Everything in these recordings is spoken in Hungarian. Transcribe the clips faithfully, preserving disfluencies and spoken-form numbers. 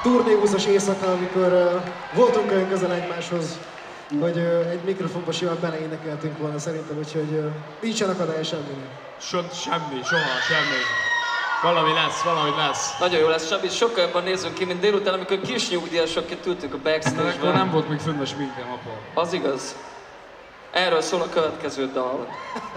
turnébuszos éjszaka, amikor uh, voltunk olyan közel egymáshoz, hogy uh, egy mikrofonba simán beleénekeltünk volna szerintem, úgyhogy uh, nincsen akadály semminek. So, semmi, soha, semmi. Valami lesz, valami lesz. Nagyon jó lesz, Sabi, sokkal jobban nézünk ki, mint délután, amikor kis nyugdíjasokként ültünk a backstage-ben. Akkor nem volt még fönn a sminkem, apa. Az igaz. Erről szól a következő dal.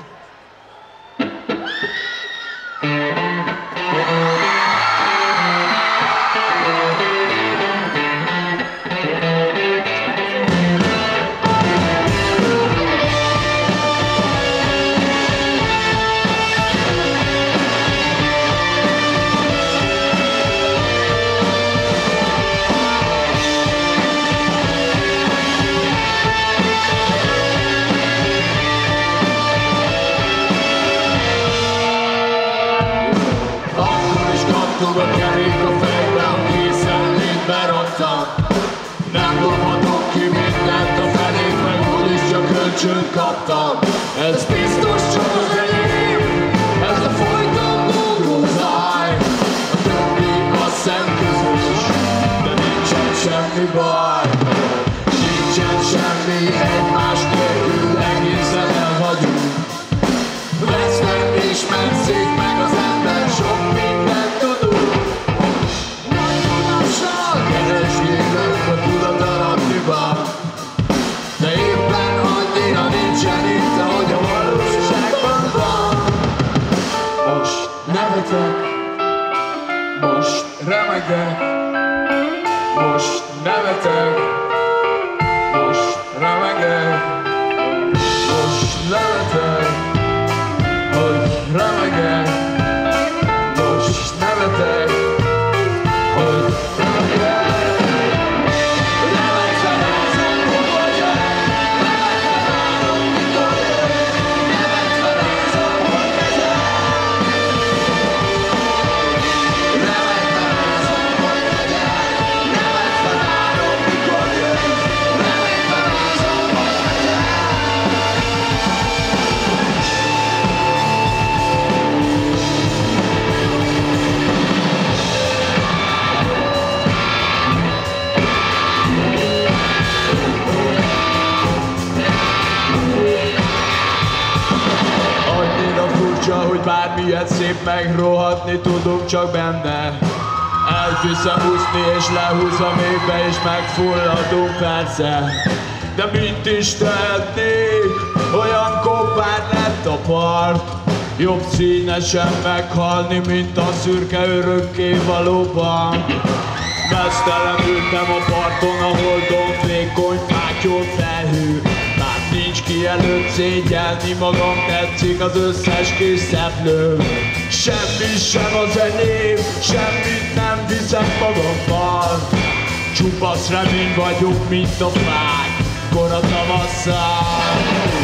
A kerék a fejben, készen én berontam. Nem dobhatok ki mindent a felét, meg úgyis csak kölcsönt kaptam. Ez biztos csak az enyém, ez a folyton lógó záj. A többi a szemközös, de nincsen semmi baj. Nincsen semmi, egymás nélkül egészen elhagyunk. Vesznek és metszik meg az ember, sok mindent tudunk. Nagyon lassan keresgélünk a tudatalattiban, de éppen annyira nincsen itt, ahogy a valóságban van. Most nevetek, most remegek, most nevetek, most remegek, most nevetek, hogy remegek, most nevetek, hogy remegek. Nevetve rázom, hogy jöjj, nevetve várom, mikor jöjj, nevetve rázom, hogy vezet. Nevetve rázom, hogy vezet, nevetve várom, mikor jöjj, nevetve rázom, hogy vezet. Annyira furcsa, hogy bármilyen szép megrohadni tudunk csak benne. Elviszem úszni és lehúzom mélybe és megfulladunk persze. De mit is tehetnék, olyan kopár lett a part. Jobb színesen meghalni, mint a szürke örökkévalóban. Mesztelen ültem a parton, a holdon vékony fátyol felhő. Már nincs ki előtt szégyelni magam, tetszik az összes kis szeplő. Semmi sem az enyém, semmit nem viszek magammal. Csupasz remény vagyok, mint a fák, kora tavasszal.